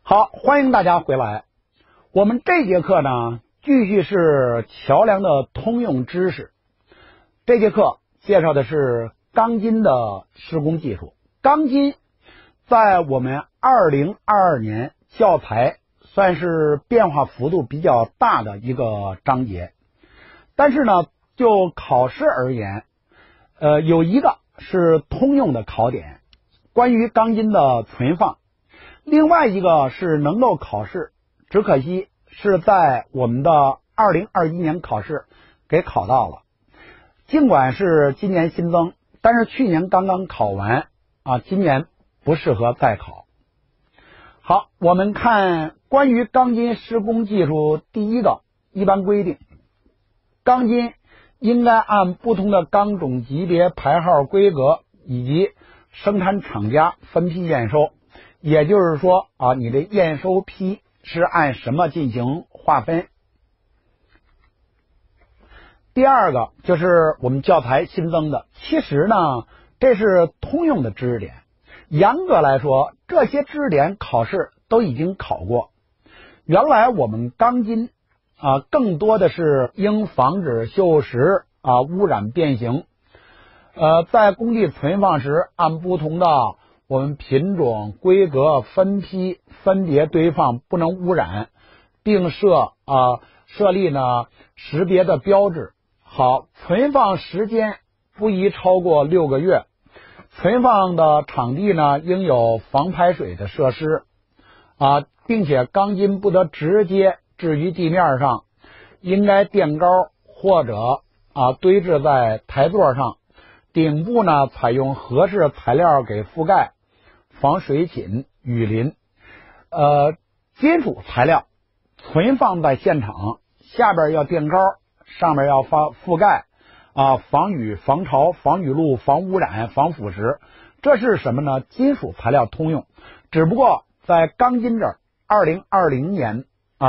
好，欢迎大家回来。我们这节课呢，继续是桥梁的通用知识。这节课介绍的是钢筋的施工技术。钢筋在我们2022年教材算是变化幅度比较大的一个章节，但是呢，就考试而言，有一个是通用的考点，关于钢筋的存放。另外一个是能够考试，只可惜是在我们的2021年考试给考到了。尽管是今年新增，但是去年刚刚考完今年不适合再考。好，我们看关于钢筋施工技术第一个一般规定，钢筋应该按不同的钢种级别、牌号、规格以及生产厂家分批验收。也就是说你的验收批是按什么进行划分。第二个就是我们教材新增的，其实呢这是通用的知识点，严格来说这些知识点考试都已经考过。原来我们钢筋更多的是应防止锈蚀污染变形，在工地存放时按不同的我们品种、规格分批分别堆放，不能污染，并设立呢识别的标志。好，存放时间不宜超过6个月，存放的场地呢应有防排水的设施并且钢筋不得直接置于地面上，应该垫高或者堆置在台座上，顶部呢采用合适材料给覆盖，防水侵、雨淋。金属材料存放在现场，下边要垫高，上面要覆盖防雨、防潮、防雨露、防污染、防腐蚀。这是什么呢？金属材料通用，只不过在钢筋这儿2020年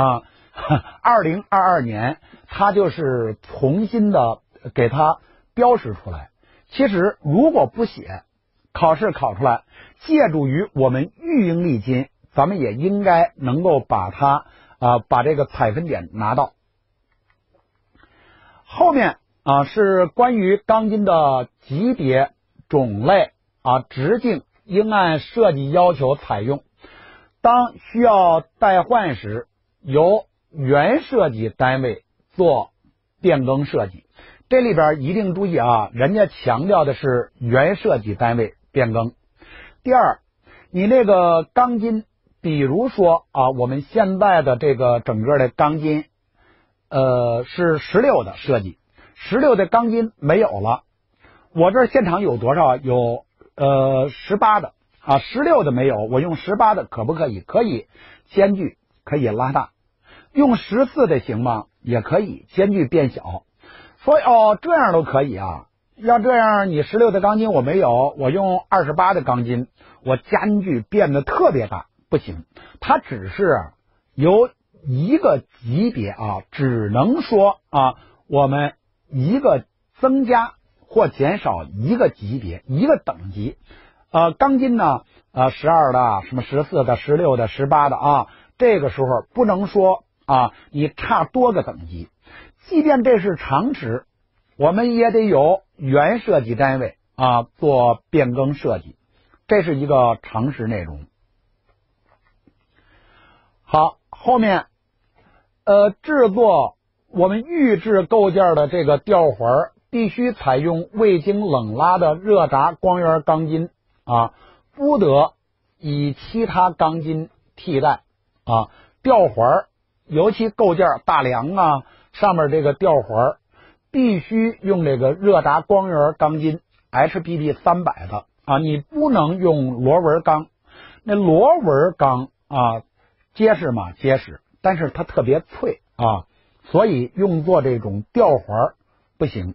2022年它就是重新的给它标识出来。其实如果不写，考试考出来，借助于我们育婴力筋，咱们也应该能够把它把这个采分点拿到。后面是关于钢筋的级别、种类直径应按设计要求采用。当需要代换时，由原设计单位做变更设计。这里边一定注意人家强调的是原设计单位变更。第二，你那个钢筋，比如说我们现在的这个整个的钢筋是16的设计，16的钢筋没有了，我这现场有多少？有18的16的没有，我用18的可不可以？可以，间距可以拉大。用14的行吗？也可以，间距变小。所以这样都可以要这样，你16的钢筋我没有，我用28的钢筋，我间距变得特别大，不行。它只是由一个级别只能说我们一个增加或减少一个级别，一个等级。钢筋呢12的、什么14的、16的、18的这个时候不能说你差多个等级。即便这是常识，我们也得有原设计单位做变更设计，这是一个常识内容。好，后面制作我们预制构件的这个吊环必须采用未经冷拉的热轧光源钢筋不得以其他钢筋替代吊环尤其构件大梁上面这个吊环必须用这个热轧光源钢筋 HBB 300的你不能用螺纹钢。那螺纹钢结实吗？结实，但是它特别脆所以用作这种吊环不行。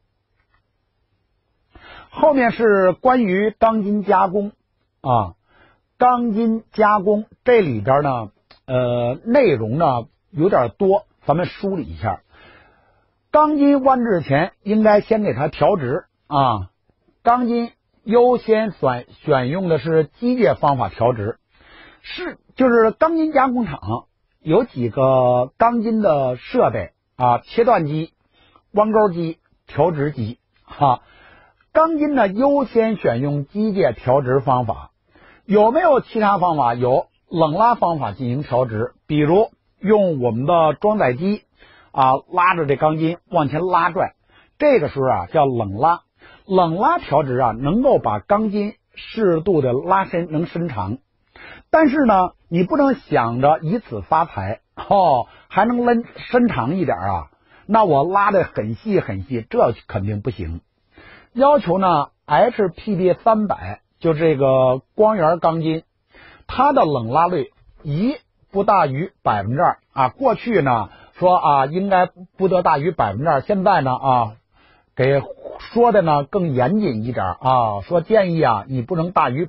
后面是关于钢筋加工钢筋加工这里边呢内容呢有点多，咱们梳理一下。钢筋弯制前应该先给它调直钢筋优先选用的是机械方法调直， 就是钢筋加工厂有几个钢筋的设备啊，切断机、弯钩机、调直机钢筋呢优先选用机械调直方法。有没有其他方法？有冷拉方法进行调直，比如用我们的装载机拉着这钢筋往前拉拽，这个时候叫冷拉。冷拉调直能够把钢筋适度的拉伸，能伸长。但是呢，你不能想着以此发财还能伸长一点那我拉的很细很细，这肯定不行。要求呢 HPB 300，就这个光源钢筋，它的冷拉率宜不大于2%过去呢说应该不得大于2%，现在呢给说的呢更严谨一点说建议你不能大于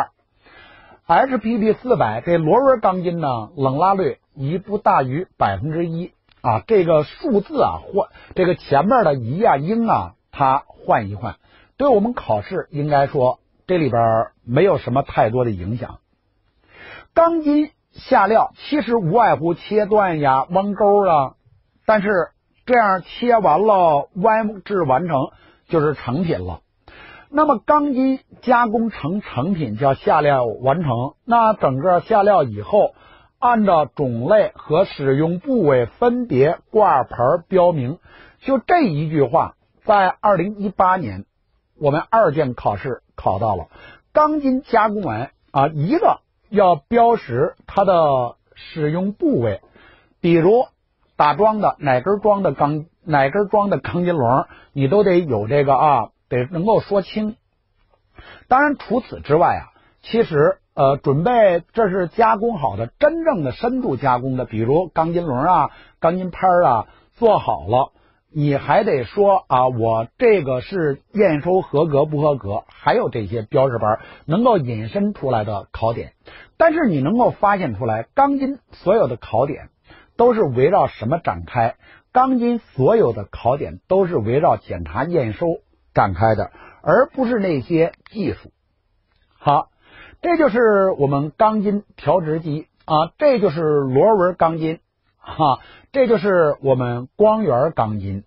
2%。HPB 400这螺纹钢筋呢，冷拉率宜不大于1%这个数字或这个前面的宜应它换一换，对我们考试应该说这里边没有什么太多的影响。钢筋下料其实无外乎切断弯钩但是这样切完了弯制完成就是成品了。那么钢筋加工成成品叫下料完成，那整个下料以后，按照种类和使用部位分别挂牌标明。就这一句话，在2018年我们2件考试考到了，钢筋加工完一个要标识它的使用部位，比如打桩的哪根桩的钢筋笼，你都得有这个得能够说清。当然除此之外其实准备这是加工好的，真正的深度加工的，比如钢筋笼钢筋拍做好了，你还得说我这个是验收合格不合格，还有这些标识牌能够引申出来的考点。但是你能够发现出来，钢筋所有的考点都是围绕什么展开？钢筋所有的考点都是围绕检查验收展开的，而不是那些技术。好，这就是我们钢筋调直机这就是螺纹钢筋这就是我们光源钢筋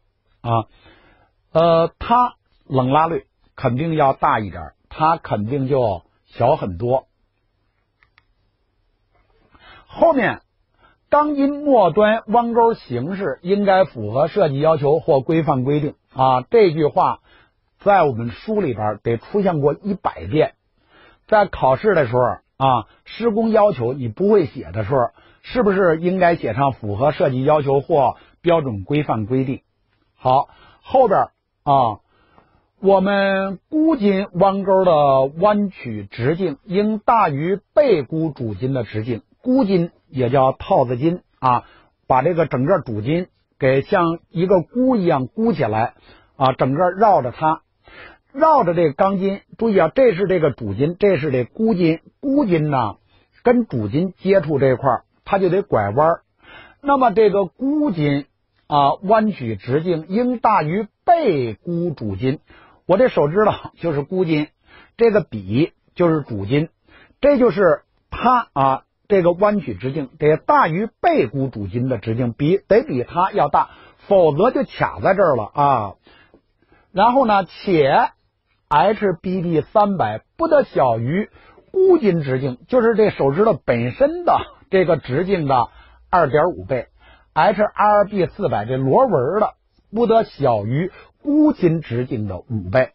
它冷拉率肯定要大一点，它肯定就小很多。后面钢筋末端弯钩形式应该符合设计要求或规范规定这句话在我们书里边得出现过100遍。在考试的时候施工要求你不会写的时候，是不是应该写上符合设计要求或标准规范规定？好，后边我们箍筋弯钩的弯曲直径应大于被箍主筋的直径。箍筋也叫套子筋把这个整个主筋给像一个箍一样箍起来整个绕着它，绕着这个钢筋。注意这是这个主筋，这是这箍筋。箍筋呢跟主筋接触这块它就得拐弯，那么这个箍筋弯曲直径应大于被箍主筋。我这手知道就是箍筋，这个笔就是主筋，这就是它这个弯曲直径得大于被箍主筋的直径，得比它要大，否则就卡在这儿了然后呢，且 HPB 300不得小于箍筋直径，就是这手指头本身的这个直径的 2.5 倍。HRB 400这螺纹的不得小于箍筋直径的5倍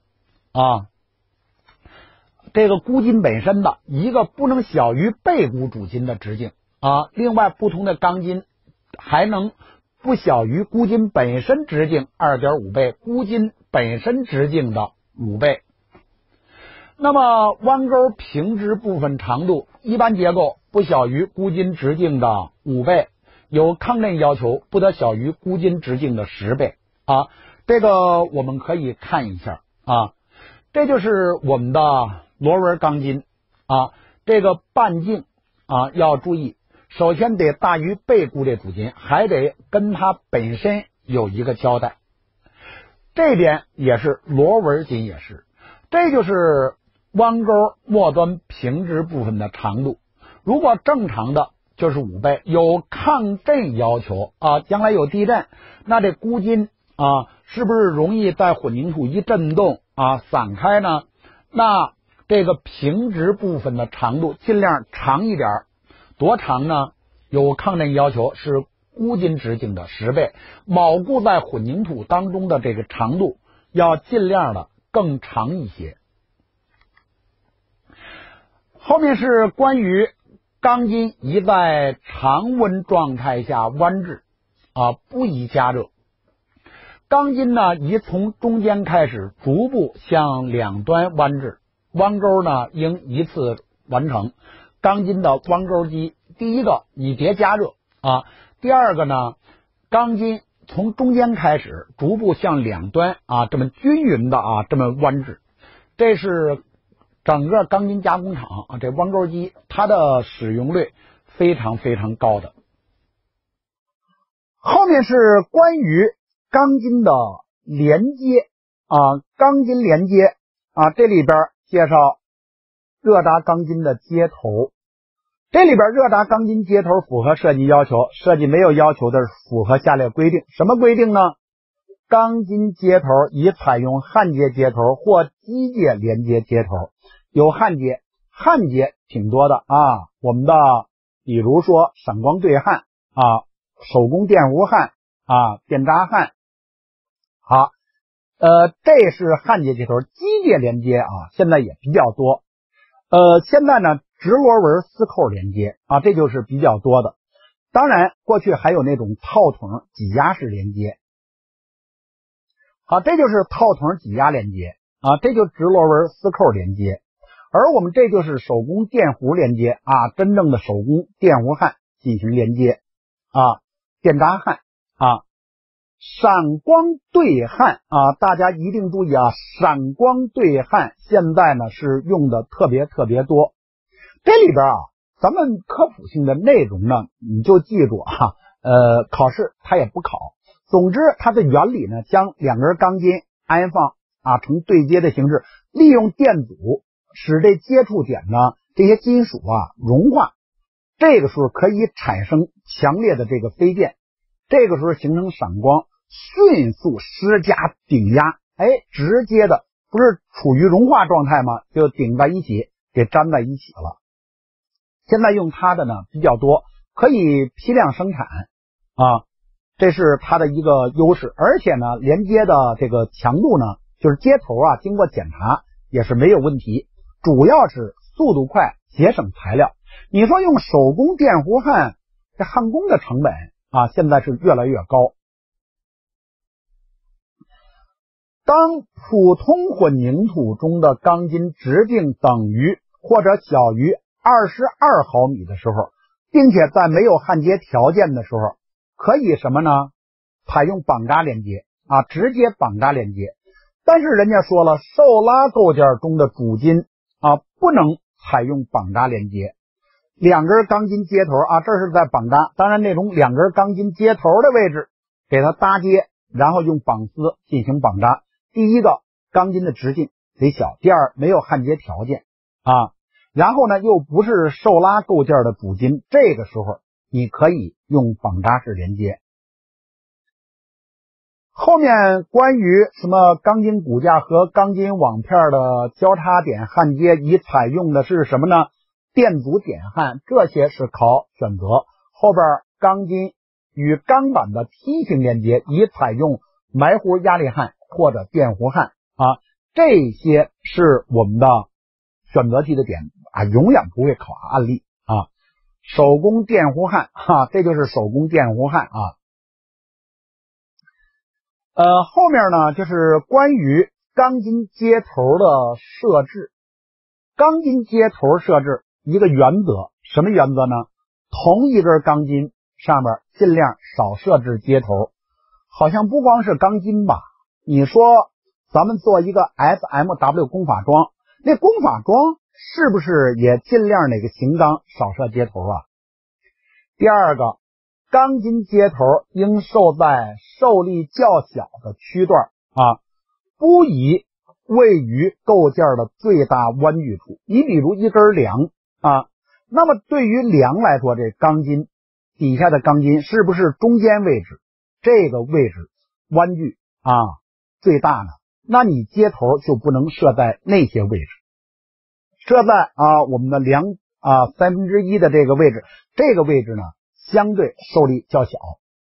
这个箍筋本身的一个不能小于被箍主筋的直径另外不同的钢筋还能不小于箍筋本身直径 2.5 倍，箍筋本身直径的5倍。那么弯钩平直部分长度一般结构不小于箍筋直径的5倍，有抗震要求不得小于箍筋直径的10倍这个我们可以看一下这就是我们的螺纹钢筋这个半径要注意，首先得大于被箍这主筋，还得跟它本身有一个交代。这边也是螺纹筋也是，这就是弯钩末端平直部分的长度。 如果正常的就是5倍，有抗震要求啊，将来有地震，那这箍筋啊，是不是容易在混凝土一震动啊散开呢？那这个平直部分的长度尽量长一点，多长呢？有抗震要求是箍筋直径的10倍，铆固在混凝土当中的这个长度要尽量的更长一些。后面是关于钢筋宜在常温状态下弯制啊，不宜加热。钢筋呢，宜从中间开始，逐步向两端弯制，弯钩呢应一次完成。钢筋的弯钩机，第一个你别加热啊，第二个呢，钢筋从中间开始，逐步向两端啊这么均匀的啊这么弯制。这是整个钢筋加工厂啊，这弯钩机它的使用率非常非常高的。后面是关于钢筋的连接啊，钢筋连接啊，这里边介绍热轧钢筋的接头。这里边热轧钢筋接头符合设计要求，设计没有要求的符合下列规定。什么规定呢？钢筋接头宜采用焊接接头或机械连接接头。有焊接，焊接挺多的啊，我们的比如说闪光对焊啊，手工电弧焊啊，电扎焊。好，这是焊接接头。机械连接啊，现在也比较多。现在呢，直螺纹丝扣连接啊，这就是比较多的。当然，过去还有那种套筒挤压式连接。好，这就是套筒挤压连接啊，这就直螺纹丝扣连接。而我们这就是手工电弧连接啊，真正的手工电弧焊进行连接啊，电扎焊啊，闪光对焊啊，大家一定注意啊，闪光对焊现在呢是用的特别多。这里边啊，咱们科普性的内容呢，你就记住啊，考试它也不考。总之，它的原理呢，将两根钢筋安放啊成对接的形式，利用电阻使这接触点呢这些金属啊融化，这个时候可以产生强烈的这个飞电，这个时候形成闪光，迅速施加顶压，直接的不是处于融化状态吗？就顶在一起，给粘在一起了。现在用它的呢比较多，可以批量生产啊，这是它的一个优势。而且呢，连接的这个强度呢，就是接头啊，经过检查也是没有问题。主要是速度快，节省材料。你说用手工电弧焊，这焊工的成本啊，现在是越来越高。当普通混凝土中的钢筋直径等于或者小于22毫米的时候，并且在没有焊接条件的时候，可以什么呢？采用绑扎连接啊，直接绑扎连接。但是人家说了，受拉构件中的主筋啊，不能采用绑扎连接。两根钢筋接头啊，这是在绑扎，当然那种两根钢筋接头的位置给它搭接，然后用绑丝进行绑扎。第一个，钢筋的直径得小；第二，没有焊接条件啊。然后呢，又不是受拉构件的主筋，这个时候你可以用绑扎式连接。后面关于什么钢筋骨架和钢筋网片的交叉点焊接，宜采用的是什么呢？电阻点焊，这些是考选择。后边钢筋与钢板的梯形连接，宜采用埋弧压力焊或者电弧焊啊，这些是我们的选择题的点啊，永远不会考案例啊。手工电弧焊哈，这就是手工电弧焊啊。后面呢就是关于钢筋接头的设置。钢筋接头设置一个原则，什么原则呢？同一根钢筋上面尽量少设置接头。好像不光是钢筋吧，你说咱们做一个 SMW 工法桩，那工法桩是不是也尽量哪个型钢少设接头啊？第二个，钢筋接头应受在受力较小的区段啊，不宜位于构件的最大弯矩处。你比如一根梁啊， 那么对于梁来说，这钢筋底下的钢筋是不是中间位置这个位置弯距最大呢？那你接头就不能设在那些位置，设在我们的梁1/3的这个位置，这个位置呢相对受力较小。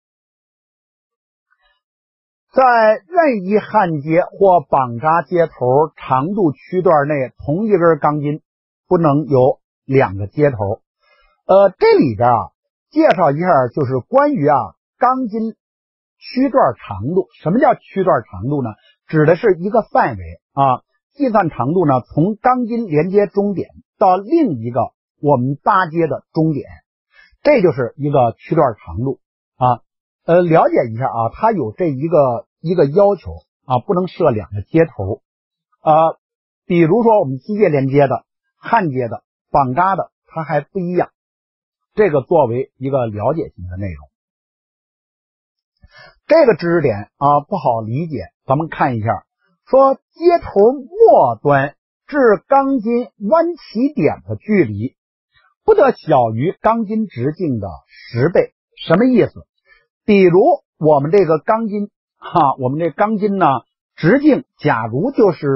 在任意焊接或绑扎接头长度区段内，同一根钢筋不能有2个接头。这里边介绍一下，就是关于钢筋区段长度。什么叫区段长度呢？指的是一个范围计算长度呢，从钢筋连接终点到另一个我们搭接的终点，这就是一个区段长度了解一下它有这一个要求不能设2个接头比如说我们机械连接的、焊接的、绑扎的，它还不一样。这个作为一个了解性的内容。这个知识点不好理解，咱们看一下，说接头末端至钢筋弯起点的距离不得小于钢筋直径的10倍。什么意思？比如我们这个钢筋我们这钢筋呢直径假如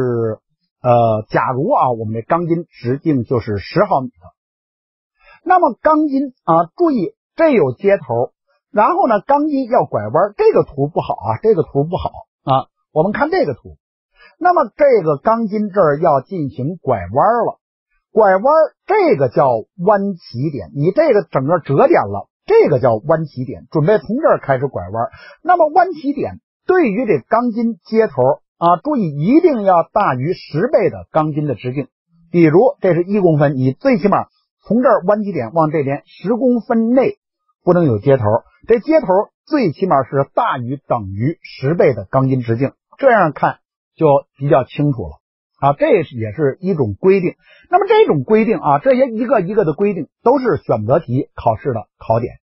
我们这钢筋直径就是10毫米的，那么钢筋注意这有接头，然后呢钢筋要拐弯，这个图不好这个图不好我们看这个图，那么这个钢筋这儿要进行拐弯了，拐弯这个叫弯起点，你这个整个折点了，这个叫弯起点，准备从这儿开始拐弯。那么弯起点对于这钢筋接头注意一定要大于10倍的钢筋的直径。比如这是1公分，你最起码从这儿弯起点往这边10公分内不能有接头，这接头最起码是大于等于10倍的钢筋直径，这样看就比较清楚了这也是一种规定。那么这种规定这些一个一个的规定都是选择题考试的考点。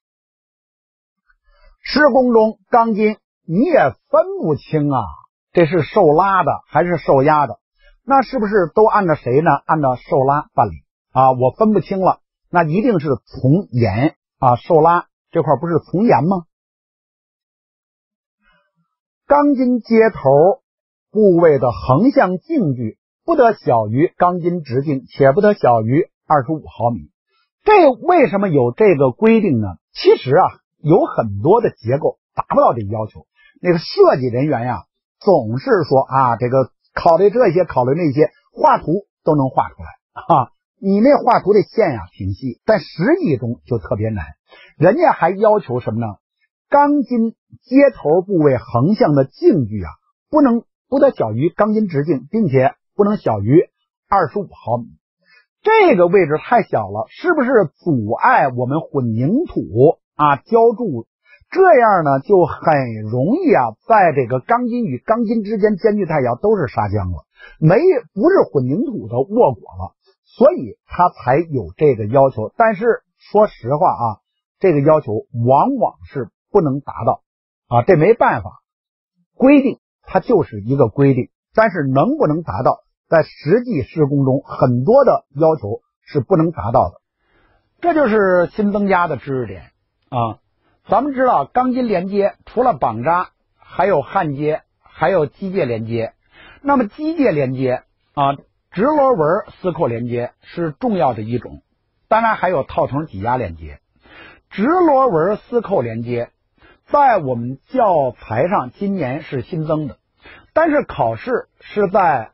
施工中钢筋你也分不清这是受拉的还是受压的，那是不是都按照谁呢？按照受拉办理我分不清了，那一定是从严受拉这块不是从严吗？钢筋接头部位的横向径距不得小于钢筋直径，且不得小于25毫米。这为什么有这个规定呢？其实有很多的结构达不到这个要求，那个设计人员总是说这个考虑这些考虑那些，画图都能画出来你那画图的线挺细，但实际中就特别难。人家还要求什么呢？钢筋接头部位横向的径距不得小于钢筋直径，并且不能小于25毫米。这个位置太小了，是不是阻碍我们混凝土浇筑？这样呢就很容易在这个钢筋与钢筋之间间距太小，都是砂浆了，不是混凝土的沃果了，所以它才有这个要求。但是说实话这个要求往往是不能达到这没办法，规定它就是一个规定，但是能不能达到，在实际施工中很多的要求是不能达到的。这就是新增加的知识点咱们知道钢筋连接除了绑扎还有焊接还有机械连接。那么机械连接直螺纹丝扣连接是重要的一种，当然还有套筒挤压连接。直螺纹丝扣连接在我们教材上今年是新增的，但是考试是在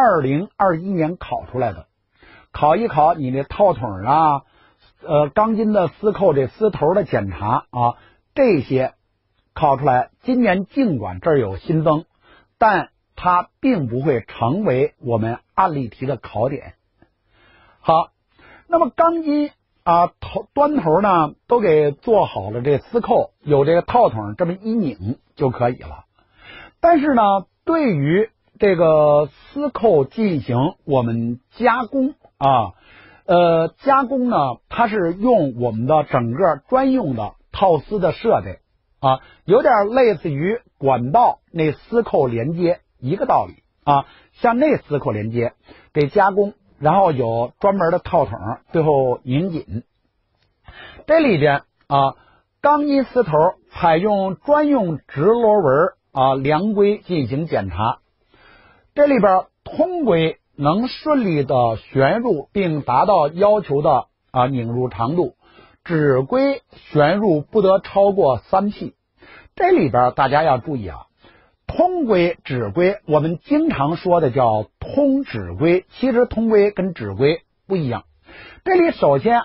2021年考出来的，考一考你的套筒钢筋的丝扣这丝头的检查这些考出来。今年尽管这儿有新增，但它并不会成为我们案例题的考点。好，那么钢筋端头呢都给做好了，这丝扣有这个套筒这么一拧就可以了。但是呢对于这个丝扣进行我们加工加工呢它是用我们的整个专用的套丝的设备有点类似于管道那丝扣连接一个道理像那丝扣连接给加工然后有专门的套筒，最后拧紧。这里边钢筋丝头采用专用直螺纹量规进行检查。这里边通规能顺利的旋入并达到要求的拧入长度，指规旋入不得超过3P。这里边大家要注意通规、指规，我们经常说的叫通指规，其实通规跟指规不一样。这里首先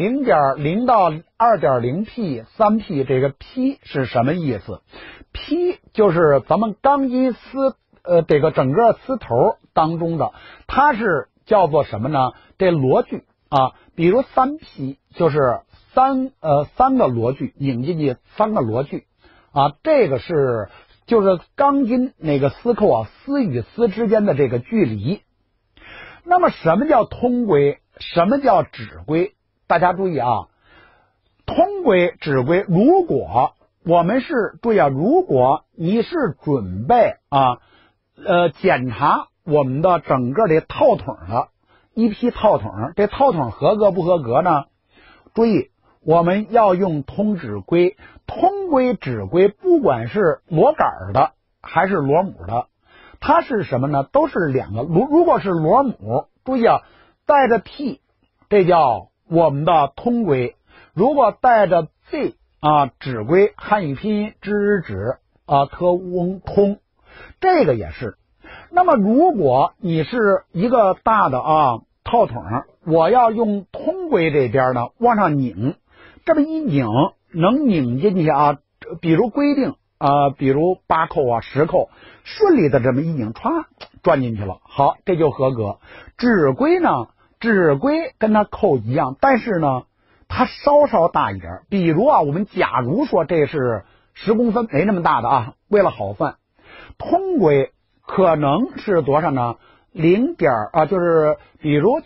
0.0到2.0P、3P， 这个 P 是什么意思？ P 就是咱们钢筋丝这个整个丝头当中的，它是叫做什么呢？这螺距比如3P 就是三个螺距，拧进去3个螺距这个就是钢筋那个丝扣丝与丝之间的这个距离。那么什么叫通规？什么叫指规？大家注意通规、指规，如果我们是注意如果你是准备检查我们的整个的套筒的一批套筒，这套筒合格不合格呢？注意，我们要用通指规。通规、指规，不管是螺杆的还是螺母的，它是什么呢？都是两个。如果是螺母，注意带着 P， 这叫我们的通规；如果带着 Z 指规，汉语拼音知指特翁通，这个也是。那么如果你是一个大的套筒，我要用通规这边呢往上拧，这么一拧能拧进去比如规定比如8扣10扣，顺利的这么一拧，歘转进去了，好，这就合格。指规呢，指规跟它扣一样，但是呢它稍稍大一点。比如我们假如说这是10公分，没那么大的为了好算。通规可能是多少呢就是比如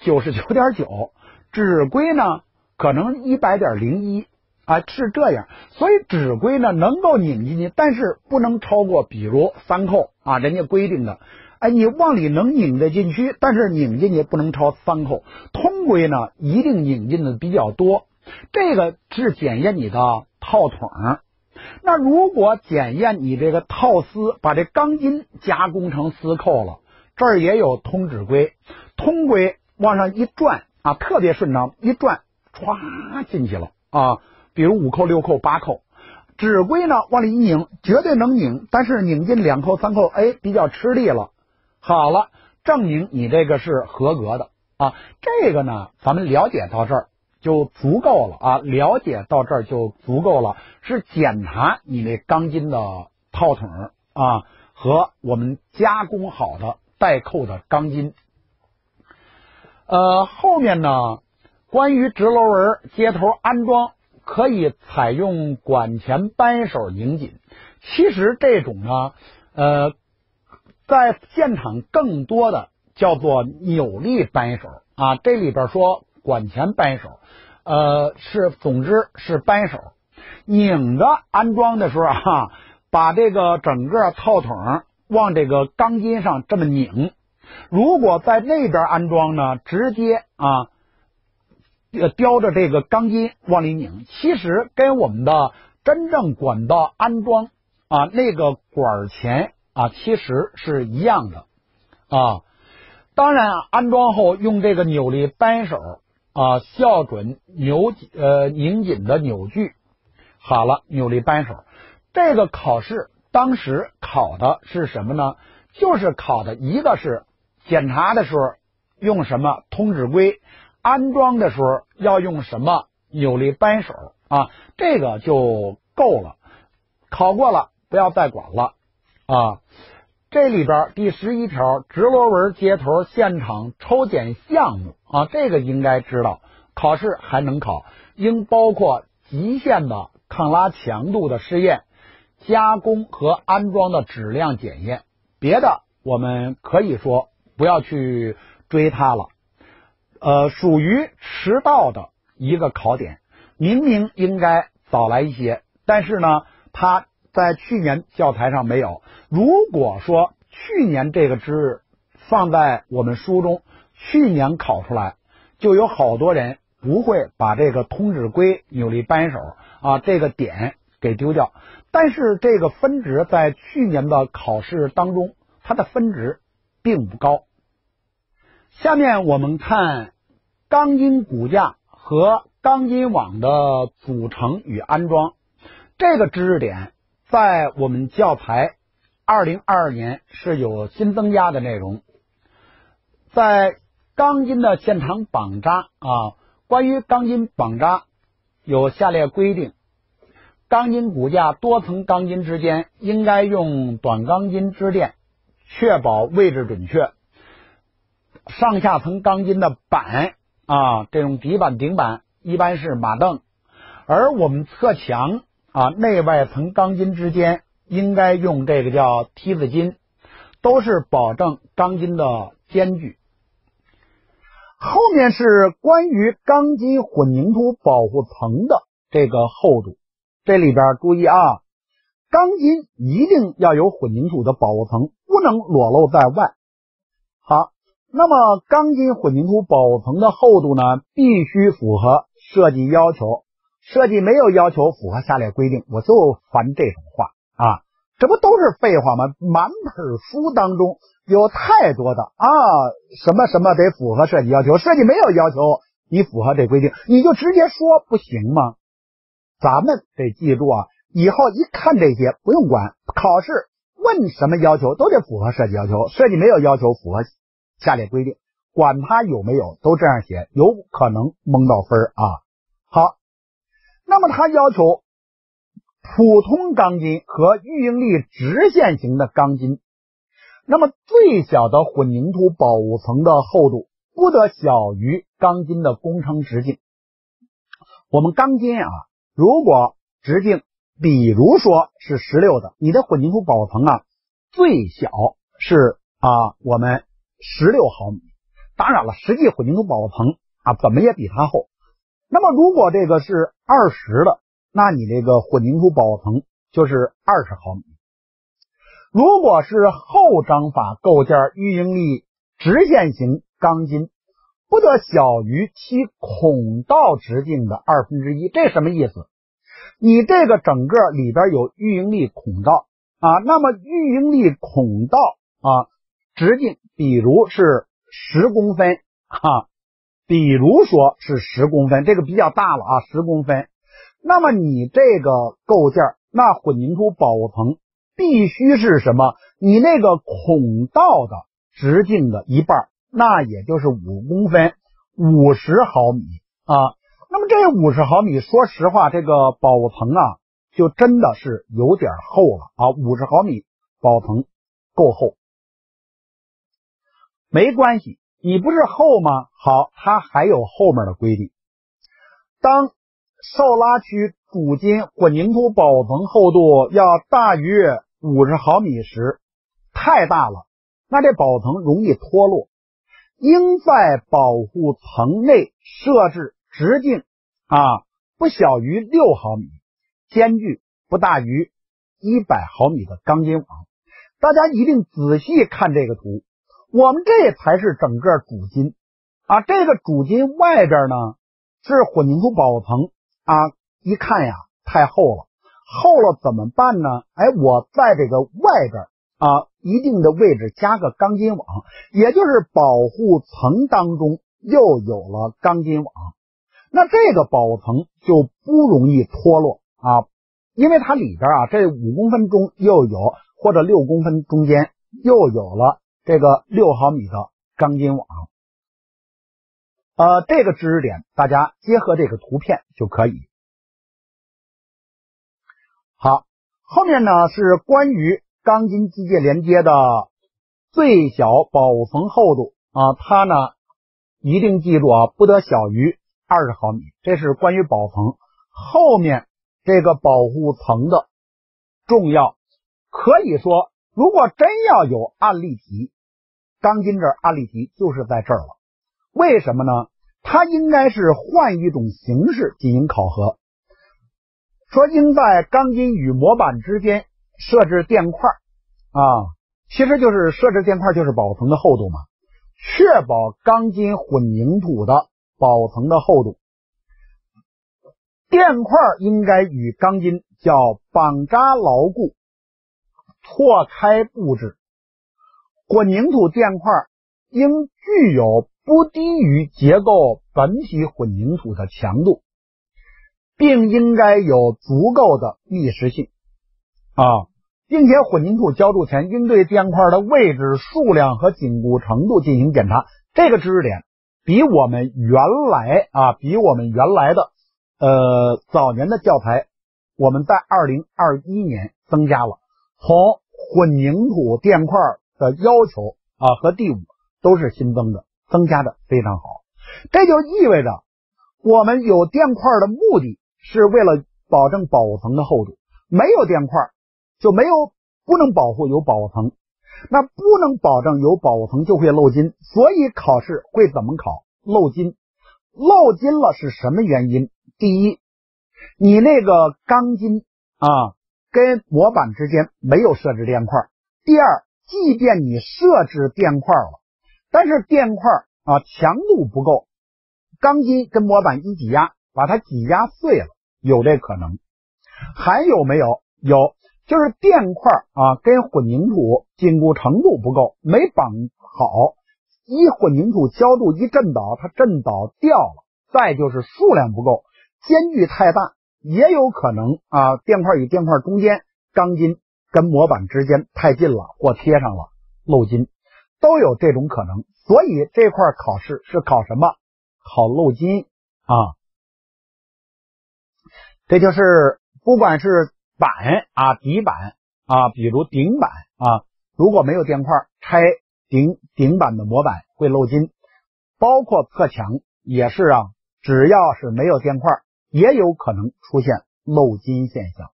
99.9，指规呢可能100.01是这样。所以指规呢能够拧进去，但是不能超过比如3扣人家规定的你往里能拧得进去，但是拧进去不能超3扣。通规呢一定拧进的比较多，这个是检验你的套筒。那如果检验你这个套丝把这钢筋加工成丝扣了，这儿也有通指规。通规往上一转特别顺畅，一转歘进去了比如5扣、6扣、8扣。指规呢往里一拧绝对能拧，但是拧进2扣、3扣比较吃力了。好了，证明你这个是合格的这个呢咱们了解到这儿就足够了了解到这儿就足够了，是检查你那钢筋的套筒和我们加工好的带扣的钢筋。后面呢关于直螺纹接头安装可以采用管钳扳手拧紧。其实这种呢在现场更多的叫做扭力扳手这里边说管钳扳手总之是扳手。拧的安装的时候把这个整个套筒往这个钢筋上这么拧。如果在那边安装呢，直接叼着这个钢筋往里拧，其实跟我们的真正管道安装那个管钳其实是一样的当然安装后用这个扭力扳手校准拧紧的扭矩。好了，扭力扳手这个考试当时考的是什么呢？就是考的一个是检查的时候用什么通指规，安装的时候要用什么扭力扳手这个就够了，考过了不要再管了这里边第11条直螺纹接头现场抽检项目这个应该知道，考试还能考，应包括极限的抗拉强度的试验，加工和安装的质量检验。别的我们可以说不要去追它了属于迟到的一个考点，明明应该早来一些，但是呢它在去年教材上没有。如果说去年这个知识放在我们书中， 去年考出来，就有好多人不会把这个通指圭扭力扳手这个点给丢掉。但是这个分值在去年的考试当中，它的分值并不高。下面我们看钢筋骨架和钢筋网的组成与安装，这个知识点在我们教材2022年是有新增加的内容。在钢筋的现场绑扎关于钢筋绑扎有下列规定：钢筋骨架多层钢筋之间应该用短钢筋支垫，确保位置准确。上下层钢筋的板这种底板顶板一般是马镫，而我们侧墙内外层钢筋之间应该用这个叫梯子筋，都是保证钢筋的间距。后面是关于钢筋混凝土保护层的这个厚度，这里边注意钢筋一定要有混凝土的保护层，不能裸露在外。好，那么钢筋混凝土保护层的厚度呢，必须符合设计要求，设计没有要求符合下列规定，我就烦这种话这不都是废话吗？满本书当中有太多的什么什么得符合设计要求，设计没有要求你符合这规定，你就直接说不行吗？咱们得记住以后一看这些不用管，考试问什么要求都得符合设计要求，设计没有要求符合下列规定，管它有没有都这样写，有可能蒙到分好，那么他要求普通钢筋和预应力直线型的钢筋，那么最小的混凝土保护层的厚度不得小于钢筋的工程直径。我们钢筋如果直径比如说是16的，你的混凝土保护层最小是我们16毫米。当然了，实际混凝土保护层怎么也比它厚。那么如果这个是20的，那你这个混凝土保护层就是20毫米。如果是后章法构件预应力直线型钢筋，不得小于其孔道直径的1/2，这什么意思？你这个整个里边有预应力孔道那么预应力孔道直径比如是10公分比如说是10公分，这个比较大了10公分。那么你这个构件那混凝土保护层必须是什么？你那个孔道的直径的一半，那也就是5公分，50毫米那么这50毫米说实话这个保护层就真的是有点厚了50毫米保护层够厚。没关系，你不是厚吗？好，它还有后面的规定。当受拉区主筋混凝土保护层厚度要大于50毫米时，太大了，那这保护层容易脱落，应在保护层内设置直径不小于6毫米，间距不大于100毫米的钢筋网。大家一定仔细看这个图，我们这才是整个主筋这个主筋外边呢是混凝土保护层一看太厚了，厚了怎么办呢？我在这个外边一定的位置加个钢筋网，也就是保护层当中又有了钢筋网，那这个保护层就不容易脱落因为它里边这5公分中又有，或者6公分中间又有了这个6毫米的钢筋网。这个知识点大家结合这个图片就可以。好，后面呢是关于钢筋机械连接的最小保护层厚度它呢一定记住不得小于20毫米，这是关于保护层。后面这个保护层的重要，可以说如果真要有案例题，钢筋这案例题就是在这儿了。为什么呢？它应该是换一种形式进行考核，说应在钢筋与模板之间设置垫块其实就是设置垫块就是保护层的厚度嘛。 确保钢筋混凝土的保层的厚度。垫块应该与钢筋叫绑扎牢固，错开布置。混凝土垫块应具有不低于结构本体混凝土的强度，并应该有足够的密实性并且混凝土浇筑前应对垫块的位置、数量和紧固程度进行检查。这个知识点比我们原来的早年的教材，我们在2021年增加了，从混凝土垫块的要求和第5都是新增的，增加的非常好。这就意味着我们有垫块的目的是为了保证保层的厚度，没有垫块就不能保护有保层，那不能保证有保层就会漏筋，所以考试会怎么考？漏筋。漏筋了是什么原因？第一，你那个钢筋跟模板之间没有设置垫块。第二，即便你设置垫块了，但是垫块强度不够，钢筋跟模板一挤压，把它挤压碎了，有这可能。还有没有？有，就是垫块跟混凝土紧固程度不够，没绑好，一混凝土浇筑一震倒，它震倒掉了。再就是数量不够，间距太大，也有可能垫块与垫块中间钢筋跟模板之间太近了或贴上了，漏筋，都有这种可能。所以这块考试是考什么？考漏筋这就是不管是板底板比如顶板如果没有垫块，拆顶板的模板会漏筋，包括侧墙也是只要是没有垫块，也有可能出现漏筋现象。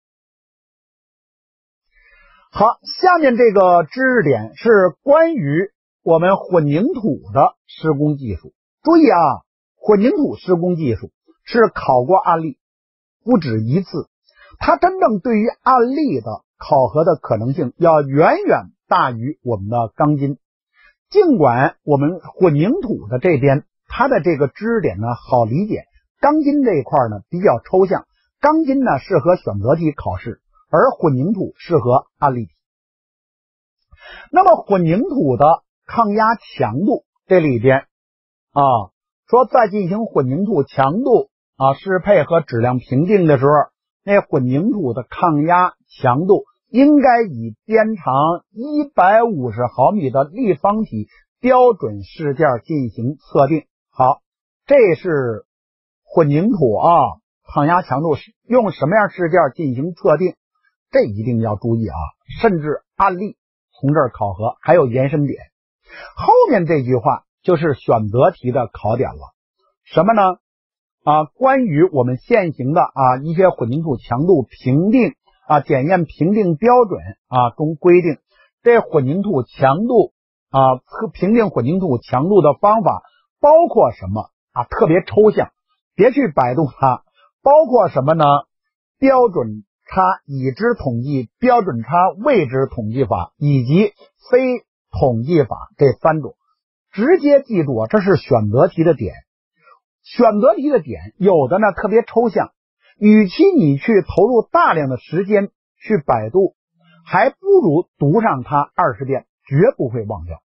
好，下面这个知识点是关于我们混凝土的施工技术。注意混凝土施工技术是考过案例不止一次，它真正对于案例的考核的可能性要远远大于我们的钢筋。尽管我们混凝土的这边它的这个知识点呢好理解，钢筋这一块呢比较抽象，钢筋呢适合选择题考试，而混凝土适合案例题。那么混凝土的抗压强度这里边说在进行混凝土强度适配和质量评定的时候，那混凝土的抗压强度应该以边长150毫米的立方体标准试件进行测定。好，这是混凝土抗压强度用什么样试件进行测定，这一定要注意甚至案例从这儿考核还有延伸点。后面这句话就是选择题的考点了，什么呢？关于我们现行的一些混凝土强度评定检验评定标准中规定，这混凝土强度评定混凝土强度的方法包括什么特别抽象，别去百度它。包括什么呢？标准差已知统计、标准差未知统计法以及非统计法这3种。直接记住这是选择题的点。选择题的点有的呢特别抽象，与其你去投入大量的时间去百度，还不如读上它20遍，绝不会忘掉。